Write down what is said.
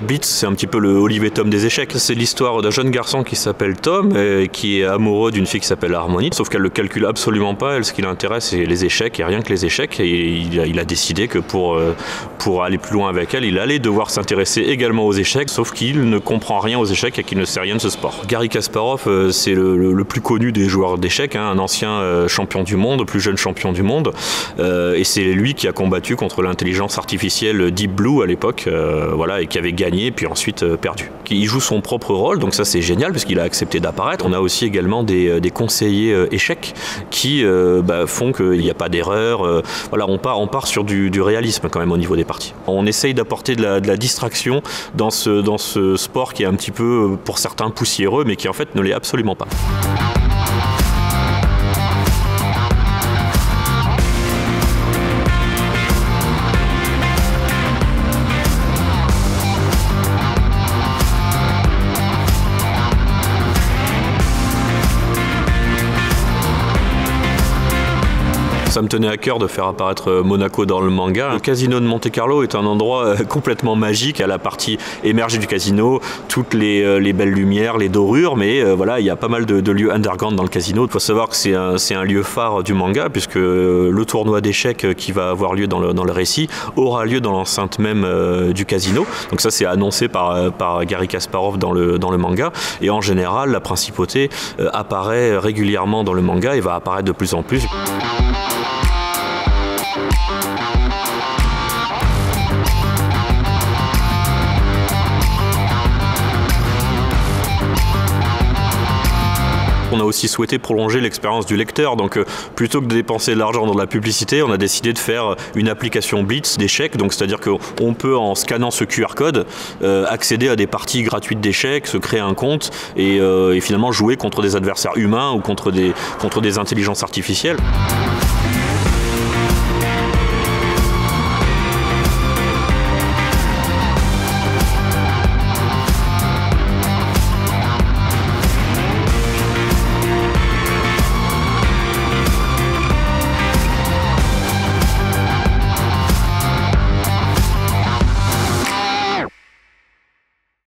Blitz, c'est un petit peu le Olivier Tom des échecs. C'est l'histoire d'un jeune garçon qui s'appelle Tom et qui est amoureux d'une fille qui s'appelle Harmony, sauf qu'elle le calcule absolument pas. Elle, ce qui l'intéresse, c'est les échecs et rien que les échecs. Et il a décidé que pour aller plus loin avec elle, il allait devoir s'intéresser également aux échecs, sauf qu'il ne comprend rien aux échecs et qu'il ne sait rien de ce sport. Garry Kasparov, c'est le plus connu des joueurs d'échecs, hein, un ancien champion du monde, plus jeune champion du monde, et c'est lui qui a combattu contre l'intelligence artificielle Deep Blue à l'époque, voilà, et qui avait gagné puis ensuite perdu. Il joue son propre rôle, donc ça c'est génial parce qu'il a accepté d'apparaître. On a aussi également des conseillers échecs qui font qu'il n'y a pas d'erreur. Voilà, on part sur du réalisme quand même au niveau des parties. On essaye d'apporter de la distraction dans ce sport qui est un petit peu pour certains poussiéreux mais qui en fait ne l'est absolument pas. Ça me tenait à cœur de faire apparaître Monaco dans le manga. Le casino de Monte-Carlo est un endroit complètement magique, à la partie émergée du casino, toutes les belles lumières, les dorures, mais voilà, il y a pas mal de lieux underground dans le casino. Il faut savoir que c'est un lieu phare du manga, puisque le tournoi d'échecs qui va avoir lieu dans le récit aura lieu dans l'enceinte même du casino. Donc ça, c'est annoncé par Garry Kasparov dans le manga. Et en général, la principauté apparaît régulièrement dans le manga et va apparaître de plus en plus. On a aussi souhaité prolonger l'expérience du lecteur, donc plutôt que de dépenser de l'argent dans de la publicité, on a décidé de faire une application Blitz d'échecs, donc c'est-à-dire qu'on peut, en scannant ce QR code, accéder à des parties gratuites d'échecs, se créer un compte et finalement jouer contre des adversaires humains ou contre des intelligences artificielles.